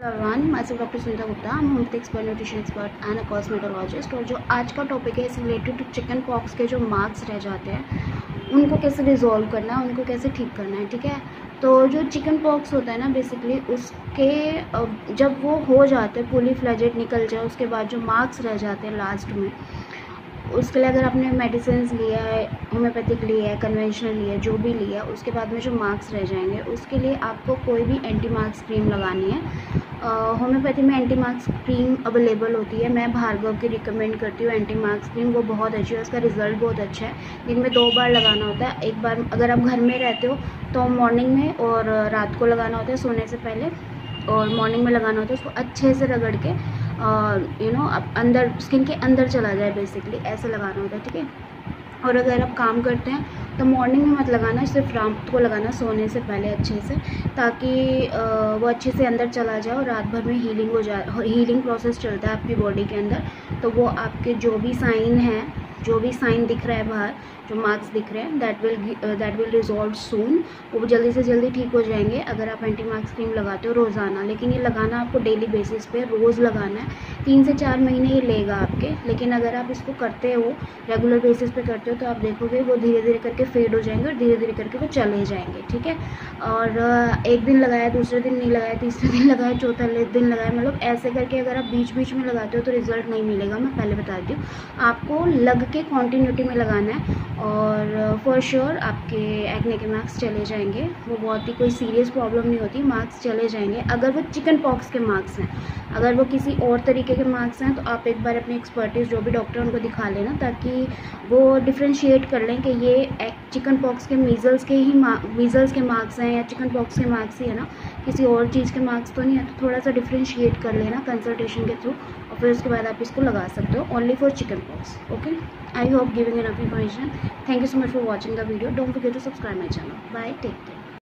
everyone, myself doctor Sunita Gupta, I'm homeopathic expert, nutrition expert and a cosmetologist. और जो आज का टॉपिक है इस रिलेटेड टू चिकन पॉक्स के जो मार्क्स रह जाते हैं उनको कैसे रिजॉल्व करना है, उनको कैसे ठीक करना है। ठीक है, तो जो चिकन पॉक्स होता है ना, बेसिकली उसके जब वो हो जाते हैं फुली फ्लेजेड निकल जाए, उसके बाद जो मार्क्स रह जाते हैं लास्ट में, उसके लिए अगर आपने मेडिसिन लिया है, होम्योपैथिक लिया है, कन्वेंशनल लिया है, जो भी लिया है, उसके बाद में जो मार्क्स रह जाएंगे उसके लिए आपको कोई भी एंटी मार्क्स क्रीम लगानी है। होम्योपैथी में एंटी मार्क्स क्रीम अवेलेबल होती है। मैं भार्गव की रिकमेंड करती हूँ एंटी मार्क्स क्रीम, वो बहुत अच्छी है, उसका रिजल्ट बहुत अच्छा है। दिन में 2 बार लगाना होता है, एक बार अगर आप घर में रहते हो तो मॉर्निंग में और रात को लगाना होता है सोने से पहले, और मॉर्निंग में लगाना होता है। उसको अच्छे से रगड़ के अब अंदर स्किन के अंदर चला जाए, बेसिकली ऐसे लगाना होता है। ठीक है, और अगर आप काम करते हैं तो मॉर्निंग में मत लगाना, सिर्फ रात को लगाना सोने से पहले अच्छे से, ताकि वो अच्छे से अंदर चला जाए और रात भर में हीलिंग प्रोसेस चलता है आपकी बॉडी के अंदर। तो वो आपके जो भी साइन दिख रहा है बाहर, जो मार्क्स दिख रहे हैं, दैट विल रिजॉल्व सून। वो जल्दी से जल्दी ठीक हो जाएंगे अगर आप एंटी मार्क्स क्रीम लगाते हो रोज़ाना। लेकिन ये लगाना आपको डेली बेसिस पे रोज़ लगाना है। 3 से 4 महीने ये लेगा आपके, लेकिन अगर आप इसको करते हो, रेगुलर बेसिस पे करते हो, तो आप देखोगे वो धीरे धीरे करके फेड हो जाएंगे और धीरे धीरे करके वो चले जाएंगे। ठीक है, और एक दिन लगाया, दूसरे दिन नहीं लगाया, तीसरे दिन लगाया, चौथा दिन लगाया, मतलब ऐसे करके अगर आप बीच बीच में लगाते हो तो रिजल्ट नहीं मिलेगा। मैं पहले बता दी हूँ, आपको लग के कॉन्टीन्यूटी में लगाना है, और फॉर श्योर आपके एक्ने के मार्क्स चले जाएंगे। वो बहुत ही कोई सीरियस प्रॉब्लम नहीं होती, मार्क्स चले जाएंगे अगर वो चिकन पॉक्स के मार्क्स हैं। अगर वो किसी और तरीके के मार्क्स हैं तो आप एक बार अपनी एक्सपर्टीज़ जो भी डॉक्टर उनको दिखा लेना, ताकि वो डिफ्रेंशिएट कर लें कि ये चिकन पॉक्स के मीज़ल्स के मार्क्स हैं या चिकन पॉक्स के मार्क्स ही है ना, किसी और चीज़ के मार्क्स तो नहीं है। तो थोड़ा सा डिफ्रेंशिएट कर लेना कंसल्टेशन के थ्रू, और फिर उसके बाद आप इसको लगा सकते हो only for chickenpox. Okay, I hope giving enough information. Thank you so much for watching the video. Don't forget to subscribe my channel. Bye. Take care.